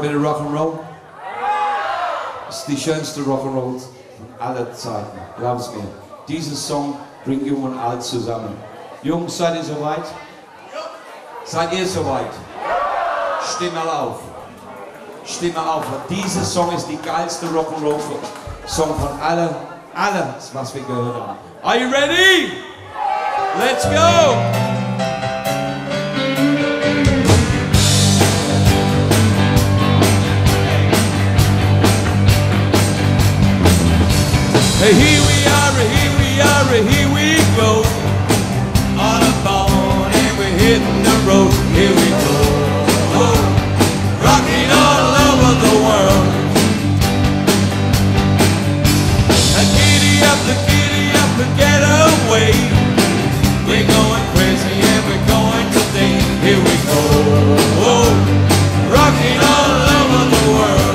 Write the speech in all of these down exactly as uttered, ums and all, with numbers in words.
bitte Rock'n'Roll? Das ist die schönste Rock'n'Roll aller Zeiten, glaub's mir. Dieser Song bringt Jung und Alt zusammen. Jungs, seid ihr soweit? Seid ihr soweit? Stimm mal auf. Stimm mal auf. Dieser Song ist die geilste Rock'n'Roll-Song von allen, alles, was wir gehört haben. Are you ready? Let's go! Here we are, here we are, here we go. On a phone and we're hitting the road. Here we go. Oh, rocking all over the world. Giddy up, the giddy up, and get away. We're going crazy and we're going today. Here we go. Oh, rocking all over the world.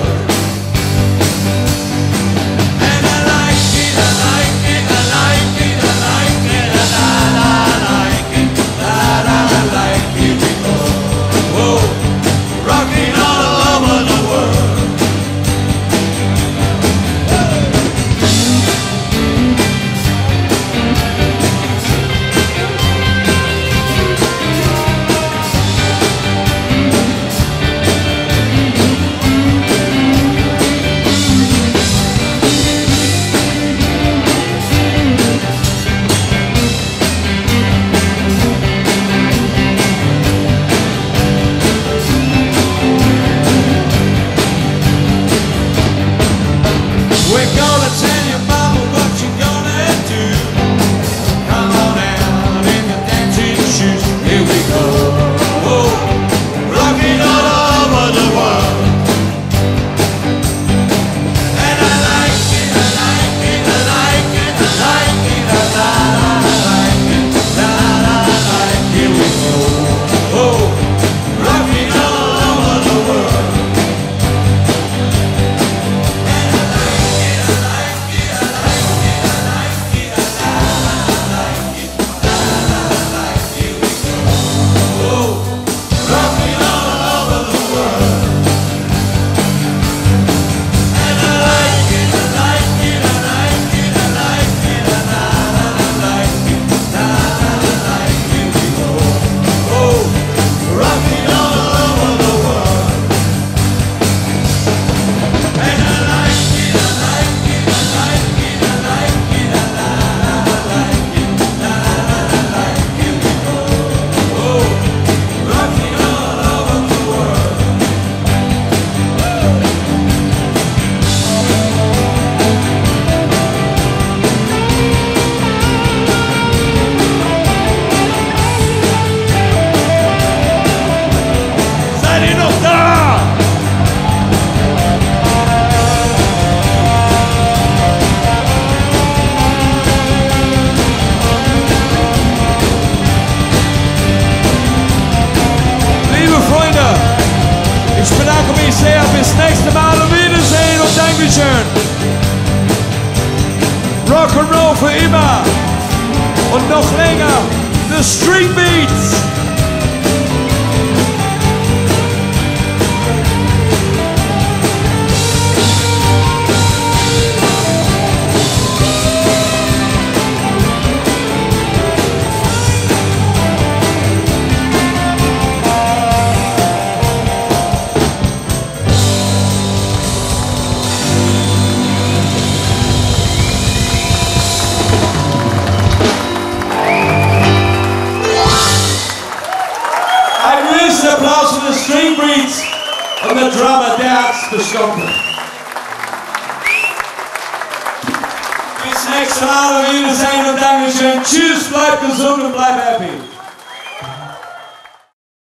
Ich bedanke mich sehr, bis nächste Mal und Wiedersehen und Dankeschön. Rock'n'Roll für immer und noch länger. The Street Beats. Applaus für die Street Beats und der Drummer, der hat's bestochen. Bis nächstes Mal, auf Wiedersehen und Dankeschön. Tschüss, bleibt gesund und bleibt happy.